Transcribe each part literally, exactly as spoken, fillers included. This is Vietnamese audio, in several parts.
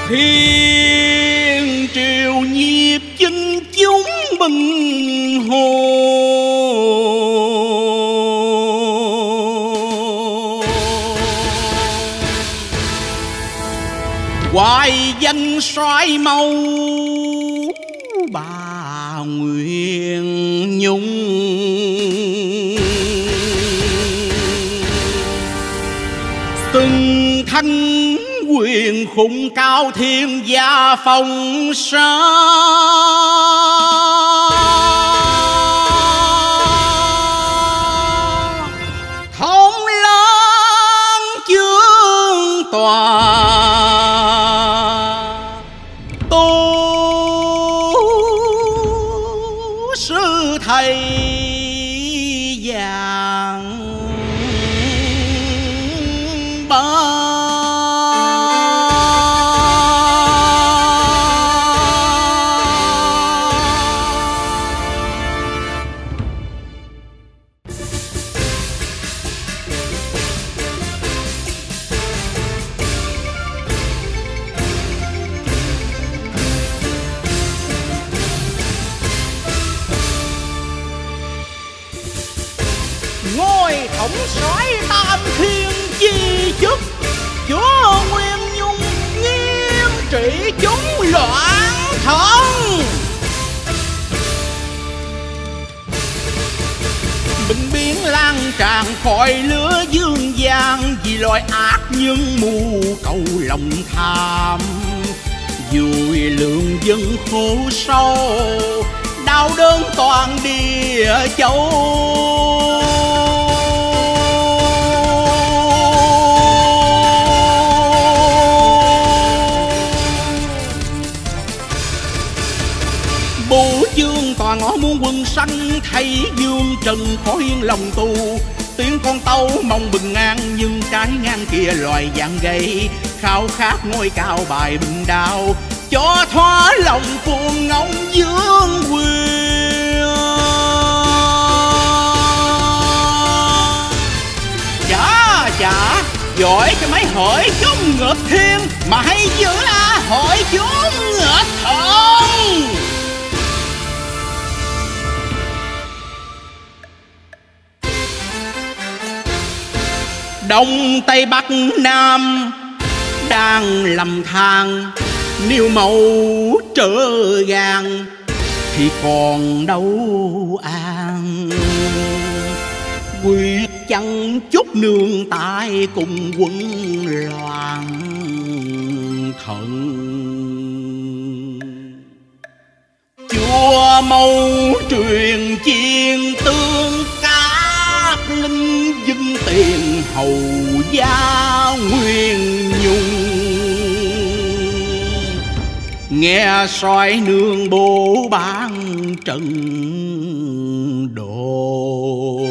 thiên triều nhiệt chinh chúng bình hồ. Hoài danh soái mâu bà Nguyên Nhung. Từng thanh quyền khủng cao thiên gia phong sa. Thống lãng chương tòa. Thầy vàng ba. Ngôi thống soái tam thiên chi chức, chúa Nguyên Nhung nghiêm trị chúng loạn thần. Bình biến lan tràn khỏi lửa dương gian, vì loài ác nhân mù cầu lòng tham. Vùi lượng dân khổ sâu, đau đớn toàn địa châu. Bộ chương toàn ngõ muôn quân sanh, thấy dương trần khó yên lòng tù. Tiếng con tâu mong bình an, nhưng trái ngang kia loài dạng gầy. Khao khát ngôi cao bài bình đao, cho thỏa lòng cuồng ngông dương quyền. Chà chà, giỏi cho mấy hỏi chúng ngược thiên, mà hay dữ là hỏi chúng ngược thần. Đông Tây Bắc Nam đang lầm than, nếu màu trở gan thì còn đâu an. Quyết chẳng chút nương tay cùng quân loạn thần. Chúa mâu truyền chiên tương các linh dân tiền hầu gia Nguyên Nhung. Nghe soái nương bố ban trận đồ.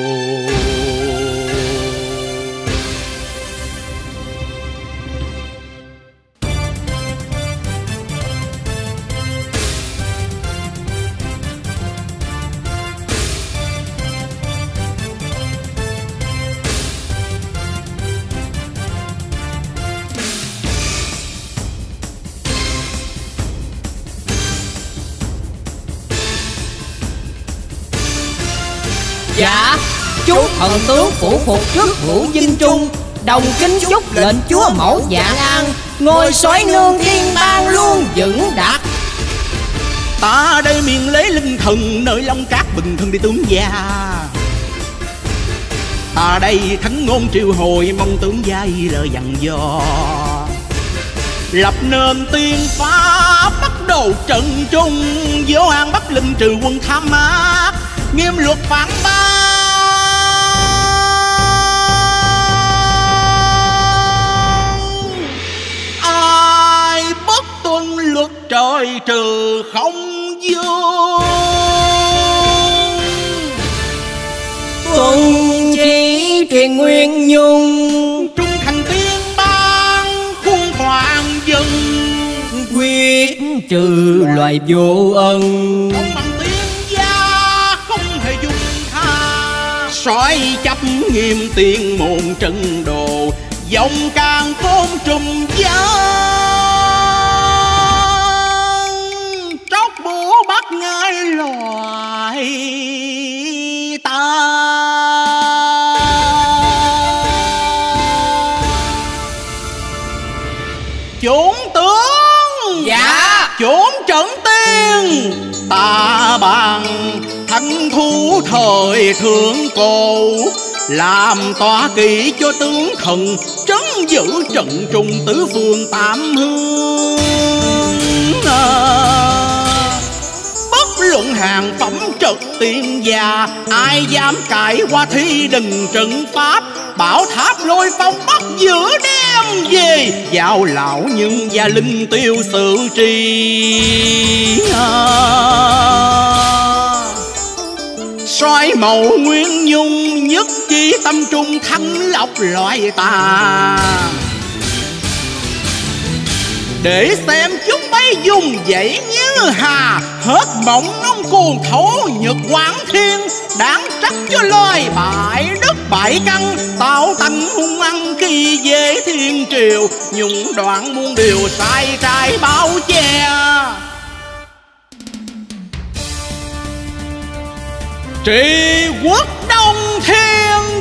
Dạ, chúc thần tướng phụ phục trước Vũ Dinh Trung, đồng kính chúc lệnh chúa mẫu vạn an, ngôi soái nương thiên bang luôn vững đạt. Ta đây miền lấy linh thần, nơi Long Cát bình thân đi tướng gia. Ta đây thánh ngôn triều hồi, mong tướng giai lời dặn dò. Lập nên tiên pháp bắt đầu trận trung, vô an bắc linh trừ quân tham ác, nghiêm luật phản bác. Ai bất tuân luật trời trừ không vô. Tuân chỉ truyền Nguyên Nhung, trung thành tiên ban khuôn hoàng dân. Quyết trừ loài vô ân, không bằng tiên gia không hề dung tha. Soái chấp nghiêm tiên môn trấn đồ, dòng càng côn trùng giá. chốn tướng. Dạ. Chốn trận tiên. Ta bằng thánh thú thời thượng cổ, làm tọa kỵ cho tướng thần, trấn giữ trận trùng tứ phương tám hướng. À, bất luận hàng phẩm trật tiên gia, ai dám cãi qua thi đình trận pháp. Bảo tháp lôi phong bắt giữa đêm về, vào lão nhưng gia linh tiêu sự trì. À, soi màu nguyên nhung, nhất chi tâm trung, thanh lọc loại tà. Để xem chúng bay dùng dậy như hà, hết mộng nông cuồng thổ nhật quán thiên. Đáng trách cho loài bại đất bại căn, tạo tánh hung ăn khi dễ thiên triều. Nhung đoạn muôn điều sai trái bao che. Trị quốc Đông Thiên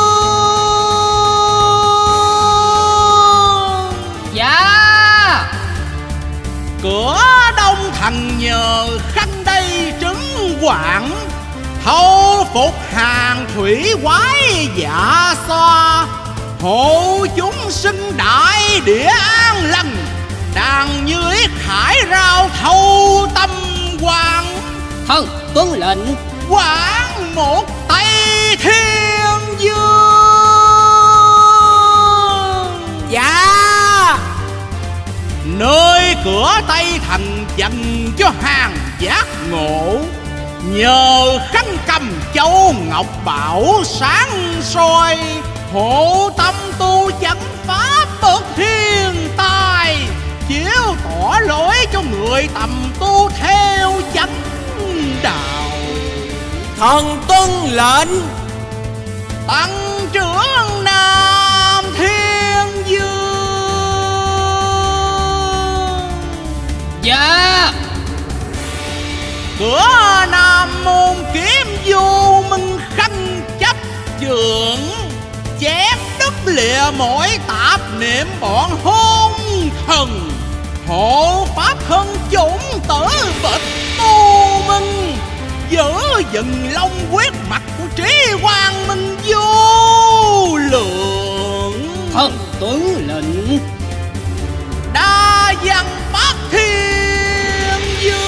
Dương. Dạ. Cửa Đông Thành nhờ khanh đây trấn quảng, thâu phục hàng thủy quái dạ xoa. Hộ chúng sinh đại địa an lành, đàn như yết hải rao thâu tâm quan. Thần tuân lệnh. Quảng một Tây Thiên Dương. Dạ. Nơi cửa Tây Thành dành cho hàng giác ngộ, nhờ khanh cầm châu ngọc bảo sáng soi. Hộ tâm tu chánh pháp bậc thiên tài, chiếu tỏ lối cho người tầm tu theo chánh đạo. Thần tuân lệnh. Tăng trưởng Nam Thiên Dương. Dạ. Cửa Nam môn kiếm vô minh khanh chấp trưởng, chém đứt lìa mỗi tạp niệm bọn hôn thần. Hộ pháp thân chủng tử bịch tu minh, giữ dừng long quyết mạch của trí quang minh vô lượng. Thần tuân lệnh. Đa văn Bắc Thiên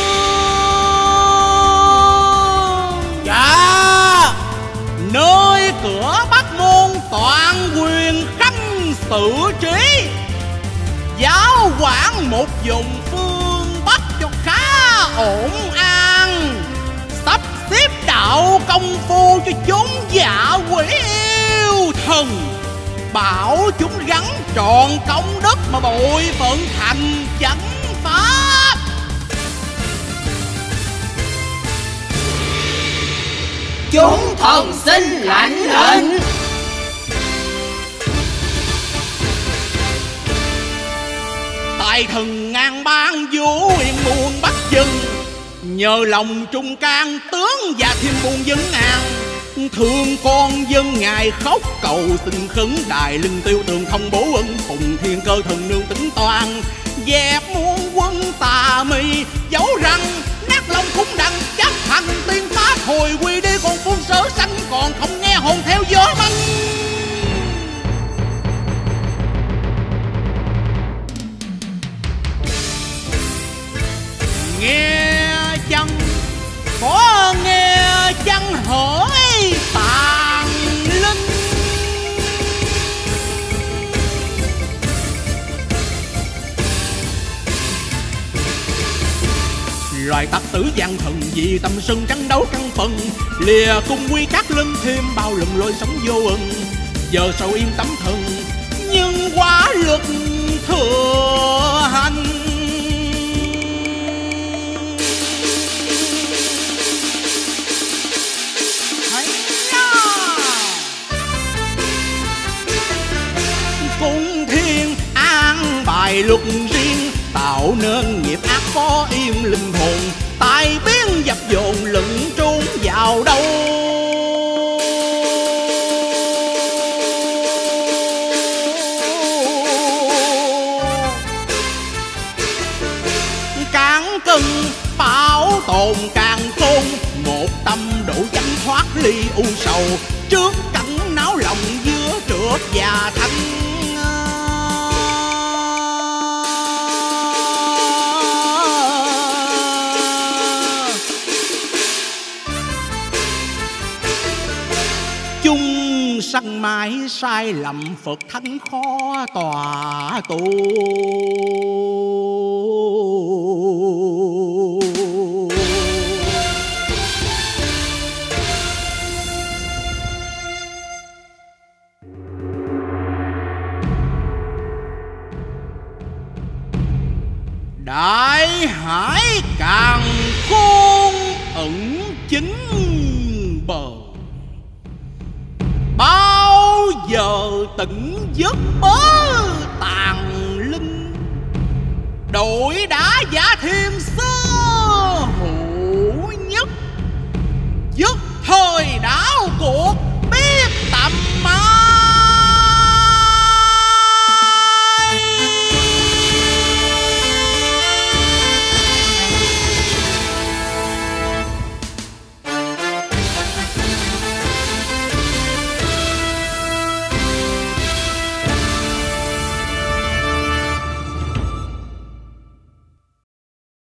Dương. Dạ. Nơi cửa Bắc môn toàn quyền khanh xử trí, giáo quản một vùng phương Bắc cho khá ổn an. Sắp xếp đạo công phu cho chúng dạ quỷ yêu thần, bảo chúng gắn trọn công đức mà bội phận thành chánh pháp. Chúng thần xin lãnh lệnh. Tài thần ngang ban vũ yên muôn bắc dân, nhờ lòng trung can tướng và thiên buôn vấn an. Thương con dân ngài khóc cầu xin khấn, đài linh tiêu tường không bố ân. Phùng thiên cơ thần nương tính toan, dẹp muôn quân tà mị. Dẫu rằng nát lòng khung đằng chấp hành tiên pháp, hồi quy đi còn phương sở sanh, còn không nghe hồn theo gió manh. Nghe chăng có nghe chăng hỏi tàn linh, loài tặc tử gian thần vì tâm sân tranh đấu căn phần. Lìa cung quy các linh thêm bao lần lôi sống vô ân. Giờ sầu yên tâm thần nhưng quá luật thừa hành. Cung thiên an bài luật riêng, tạo nên nghiệp ác có yên linh hồn. Tai biến dập dồn lẫn trốn vào đâu. nào trước cẩn náo lòng giữa trượt và thanh. Chung sân mãi sai lầm Phật thánh khó tòa tu. Đại hải càng khôn ẩn chính bờ, bao giờ tỉnh giấc bớ tàn linh. Đội đã giả thêm